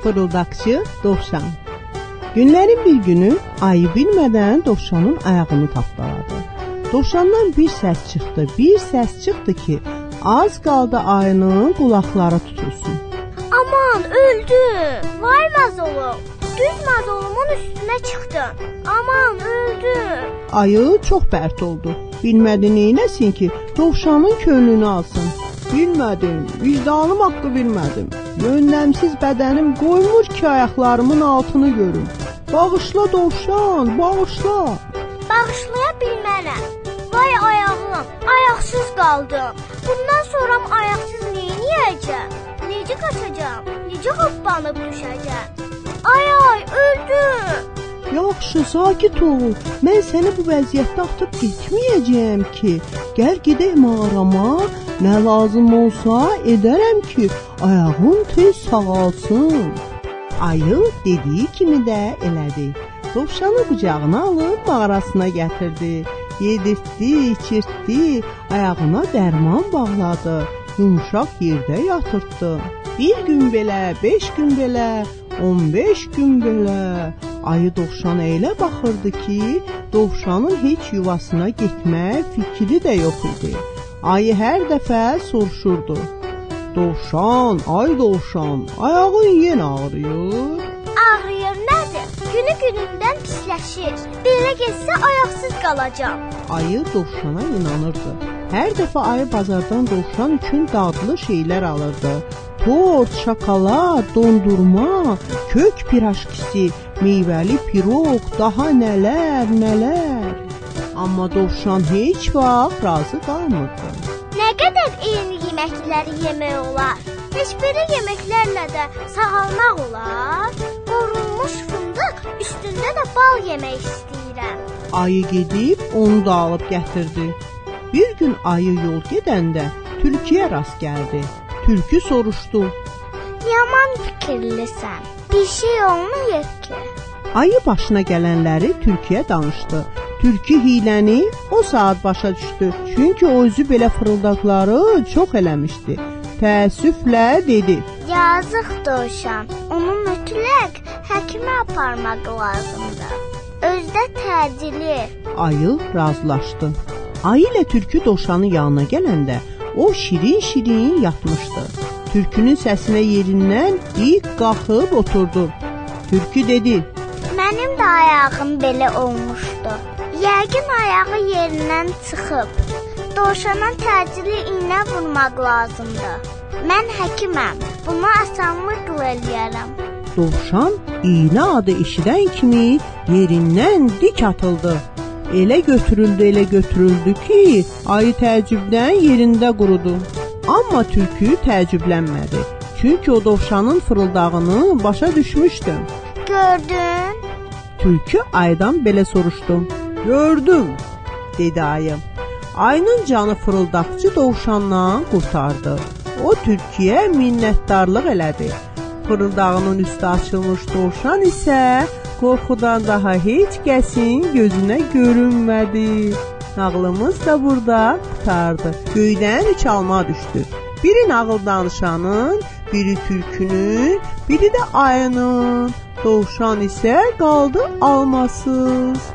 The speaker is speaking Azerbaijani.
Fırıldaqçı Dovşan. Günlərin bir günü ayı bilmədən Dovşanın ayağını tapdaladı. Dovşandan bir səs çıxdı ki, az qaldı ayının qulaqları tutulsun. Aman, öldüm. Vay mazolum. Düz mazolumun üstünə çıxdım. Aman, öldüm. Ayı çox bərt oldu. Bilmədi neynəsin ki, Dovşanın könlünü alsın. Bilmədim, vicdanım haqqı bilmədim. Yönləmsiz bədənim qoymur ki, ayaqlarımın altını görüm. Bağışla Dovşan, bağışla. Bağışlaya bilmərəm. Vay ayağım, ayaqsız qaldım. Bundan sonra ayaqsız neyniyəcəm? Necə qaçacağam? Necə hoppanıb düşəcəm? Ay, öldüm. Yaxşı, sakit ol. Mən səni bu vəziyyətdə atıb getməyəcəyəm ki. Gəl gedək mağarama. Nə lazım olsa edərəm ki, ayağın tez sağalsın. Ayı dediyi kimi də elədi. Dovşanı qucağına alıb mağarasına gətirdi. Yedirtdi, içirtdi, ayağına dərman bağladı. Yumuşaq yerdə yatırtdı. Bir gün belə, 5 gün belə, 15 gün belə. Ayı Dovşana elə baxırdı ki, Dovşanın heç yuvasına getmək fikri də yox idi. Ayı hər dəfə soruşurdu. Dovşan, ay Dovşan, ayağın yenə ağrıyır? Ağrıyır nədir? Günü-günündən pisləşir. Belə getsə ayaqsız qalacam. Ayı Dovşana inanırdı. Hər dəfə ayı bazardan Dovşan üçün dadlı şeylər alırdı. Tort, şokolad, dondurma, kök pirajkisi, meyvəli piroq, daha nələr. Amma Dovşan heç vaxt razı qalmırdı. Nə qədər eyni yeməkləri yemək olar? Heç belə yeməklərlə də sağalmaq olar? Qorulmuş fındıq, üstündə də bal yemək istəyirəm. Ayı gedib onu da alıb gətirdi. Bir gün ayı yol gedəndə tülküyə rast gəldi. Tülkü soruşdu. Yaman fikirlisən. Bir şey olmayır ki. Ayı başına gələnləri tülküyə danışdı. Tülkü hiləni o saat başa düşdü. Çünki o özü belə fırıldaqları çox eləmişdi. Təəssüflə dedi. Yazıq Dovşan. Onu mütləq həkimə aparmaq lazımdır. Özdə təcili. Ayı razılaşdı. Ayı ilə tülkü Dovşanın yanına gələndə o şirin-şirin yatmışdı. Tülkünün səsinə yerindən ilk qalxıb oturdu. Tülkü dedi. Mənim də ayağım belə olmuşdu. Yəqin ayağı yerindən çıxıb. Dovşana təcili iynə vurmaq lazımdır. Mən həkiməm. Bunu asanlıqla eləyərəm. Dovşan iynə adı eşidən kimi yerindən dik atıldı. Elə götürüldü ki, ayı təəccübdən yerində qurudu. Amma tülkü təəccüblənmədi. Çünki o Dovşanın fırıldağını başa düşmüşdü. Gördün? Tülkü ayıdan belə soruşdu. Gördüm, dedi ayı. Ayının canı fırıldaqçı Dovşandan qurtardı. O tülküyə minnətdarlıq elədi. Fırıldağının üstü açılmış Dovşan isə qorxudan daha heç kəsin gözünə görünmədi. Nağılımız da burada qurtardı. Göydən üç alma düşdü. Biri nağıl danışanın, biri tülkünün, biri də ayının. Dovşan isə qaldı almasız.